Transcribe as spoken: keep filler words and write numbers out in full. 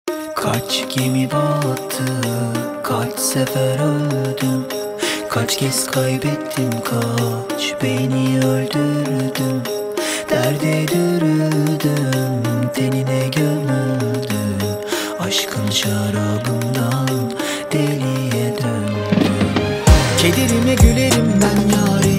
Kaç gemi battı, kaç sefer öldüm, kaç kez kaybettim, kaç beni öldürdüm. Derde dürüldüm, tenine gömüldüm, aşkın şarabından deliye döndüm. Kederime gülerim ben yarim,